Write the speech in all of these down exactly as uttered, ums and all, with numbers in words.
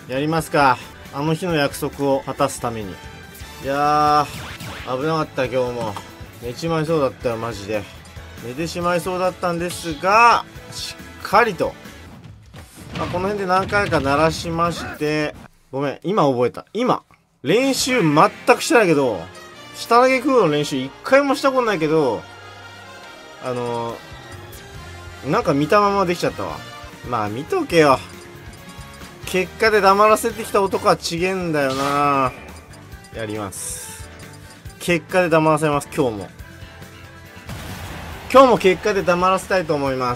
やりますか。あの日の約束を果たすために。いやー、危なかった。今日も寝ちまいそうだったよ、マジで。寝てしまいそうだったんですが、しっかりと、まあ、この辺で何回か鳴らしまして、ごめん、今覚えた。今練習全くしてないけど、下投げ空の練習一回もしたことないけど、あのー、なんか見たままできちゃったわ。まあ見とけよ。結果で黙らせてきた男はちげえんだよな。やります。結果で黙らせます。今日も今日も結果で黙らせたいと思います。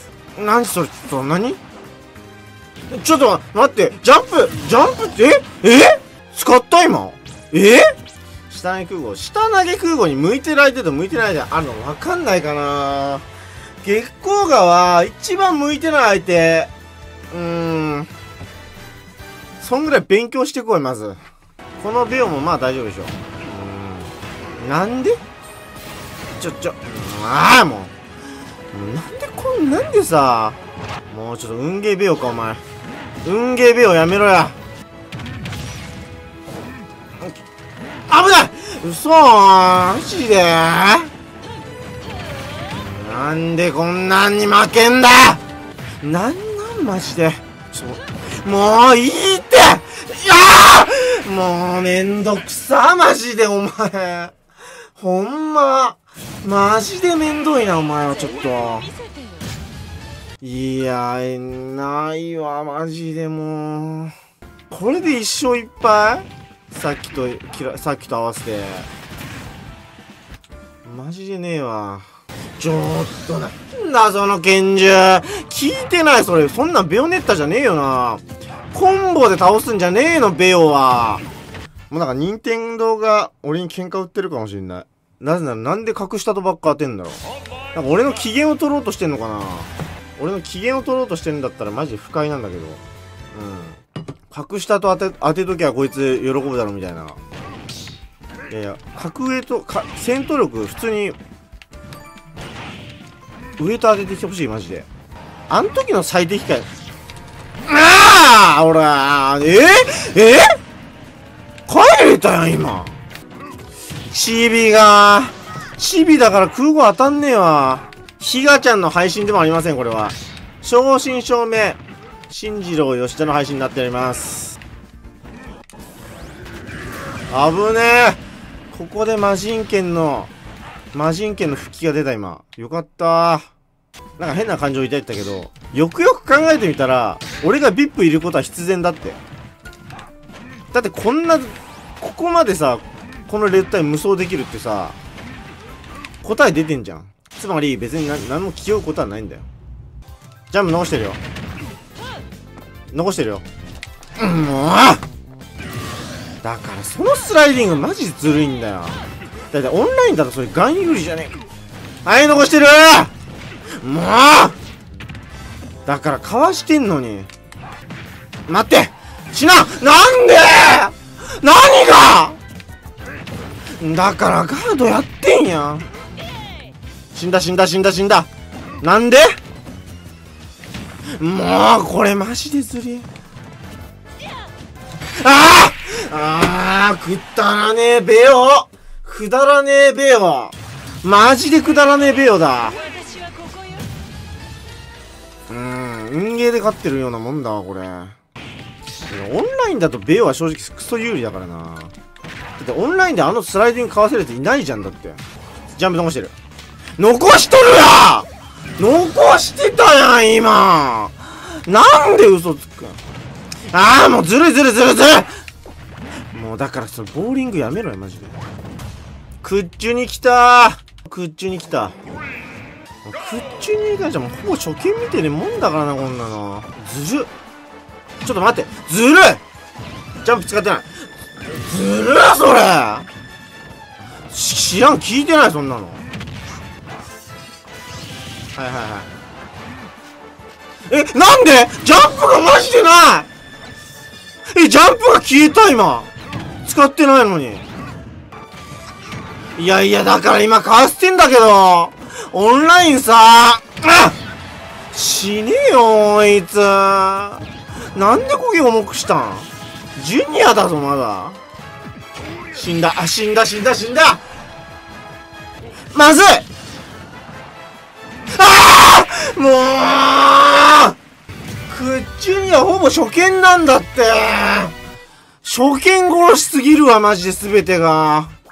何それ、ちょっと何ちょっと待って、ジャンプジャンプってええ使った今え下投げ空母、下投げ空母に向いてる相手と向いてない相手あるの分かんないかな。月光河は一番向いてない相手、うーん、そんぐらい勉強してこい。まずこのベオもまあ大丈夫でしょ。うーん、なんでちょちょああもうなんでこんなんでさ、もうちょっと運ゲーベオかお前。運ゲーベオやめろや。危ない、嘘マジで。なんでこんなんに負けんだ。なんなんマジで。ちょもういいって。いやーもうめんどくさマジでお前。ほんまマジでめんどいなお前は。ちょっといやーないわマジで。もうこれで一勝一敗、さっきとさっきと合わせてマジでねえわ。ちょっとなんだその拳銃、聞いてないそれ。そんなんベヨネッタじゃねえよな。コンボで倒すんじゃねえのベヨは。もうなんか任天堂が俺に喧嘩売ってるかもしれない。なぜならなんで格下とばっか当てんだろう。なんか俺の機嫌を取ろうとしてんのかな。俺の機嫌を取ろうとしてるんだったらマジで不快なんだけど。うん。格下と当て、当てときはこいつ喜ぶだろみたいな。いやいや、格上と、か、戦闘力普通に、上と当ててきてほしい、マジで。あん時の最適解。ああほらえー、えー、帰れたやん、今。チビが、チビだから空母当たんねえわ。ヒガちゃんの配信でもありません、これは。正真正銘、進次郎吉田の配信になっております。危ねえ。ここで魔人剣の、魔人剣の復帰が出た、今。よかったー。なんか変な感情抱いてたけど、よくよく考えてみたら、俺が ブイアイピー いることは必然だって。だってこんな、ここまでさ、このレッドタイム無双できるってさ、答え出てんじゃん。つまり別に何、何も気負うことはないんだよ。ジャンプ残してるよ。残してるよ。うん、もうだからそのスライディングマジでずるいんだよ。だいたいオンラインだとそれガン有利じゃねえか。はい、残してる。もうだからかわしてんのに。待って死な。なんで何がだからガードやってんやん。死んだ死んだ死んだ死んだ。なんでもうこれマジでずり。ああああくだらねえベヨ、くだらねえベヨ、マジでくだらねえベヨだ。うーん、運ゲーで勝ってるようなもんだわこれ。オンラインだとベヨは正直クソ有利だからな。だってオンラインであのスライディングかわせるやついないじゃん。だってジャンプ残してる。残しとるや残してたやん今。なんで嘘つくん。ああもうずるいずるいずるいずるい。もうだからそのボーリングやめろよマジで。クッチュに来たー。クッチュに来た。クッチュに関してはもうほぼ初見みてえなもんだからな、こんなの。ずるっ。ちょっと待って、ずるい。ジャンプ使ってない。ずるいそれ。知らん、聞いてないそんなの。はいはいはい。え、なんでジャンプがマジでない。え、ジャンプが消えた今。使ってないのに。いやいや、だから今かわしてんだけど、オンラインさ、あ死ねえよ、こいつ。 なんで焦げ重くしたん？ジュニアだぞ、まだ。死んだ。あ、死んだ、死んだ、死んだ。まずい。ああもうクッジュニアほぼ初見なんだって。初見殺しすぎるわ、マジで全てが。